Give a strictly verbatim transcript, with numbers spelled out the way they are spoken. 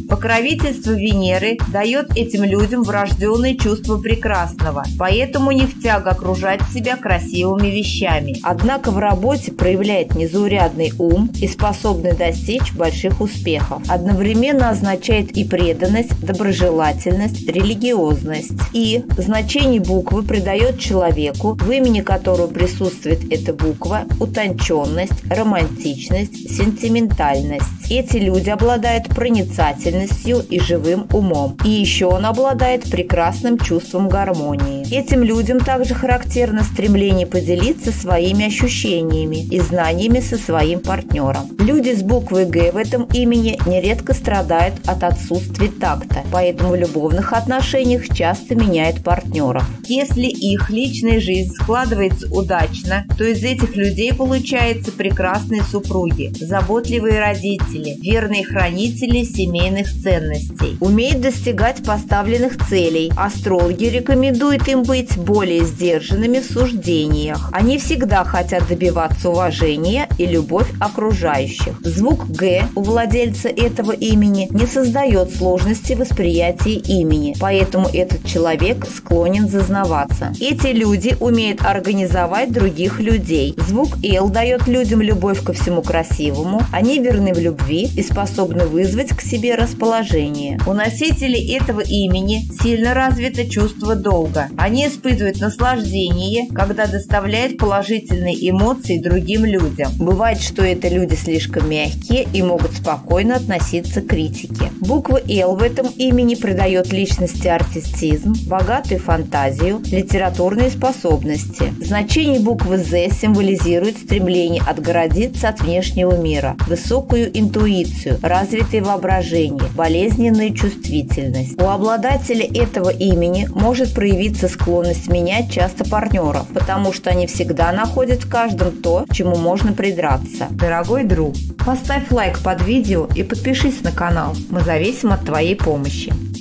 Покровительство Венеры дает этим людям врожденное чувство прекрасного, поэтому у них тяга окружать себя красивыми вещами. Однако в работе проявляет незаурядный ум и способный достичь больших успехов. Одновременно означает и преданность, доброжелательность, религиозность. И значение буквы придает человеку, в имени которого присутствует эта буква, утонченность, романтичность, сентиментальность. Эти люди обладают проницательностью и живым умом. И еще он обладает прекрасным чувством гармонии. Этим людям также характерно стремление поделиться своими ощущениями и знаниями со своим партнером. Люди с буквой «Г» в этом имени нередко страдают от отсутствия такта, поэтому в любовных отношениях часто меняют партнеров. Если их личная жизнь складывается удачно, то из этих людей получаются прекрасные супруги, заботливые родители, верные хранители семейных ценностей. Умеют достигать поставленных целей. Астрологи рекомендуют им быть более сдержанными в суждениях. Они всегда хотят добиваться уважения и любовь окружающих. Звук «Г» у владельца этого имени не создает сложности восприятия имени, поэтому этот человек склонен зазнаваться. Эти люди умеют организовать других людей. Звук «Л» дает людям любовь ко всему красивому, они верны в любви и способны вызвать к себе расположение. У носителей этого имени сильно развито чувство долга. Они испытывают наслаждение, когда доставляют положительные эмоции другим людям. Бывает, что это люди слишком мягкие и могут спокойно относиться к критике. Буква «Л» в этом имени придает личности артистизм, богатую фантазию, литературные способности. Значение буквы «З» символизирует стремление отгородиться от внешнего мира, высокую интуицию, развитое воображение, болезненную чувствительность. У обладателя этого имени может проявиться склонность менять часто партнеров, потому что они всегда находят в каждом то, к чему можно придраться. Дорогой друг, поставь лайк под видео и подпишись на канал. Мы зависим от твоей помощи.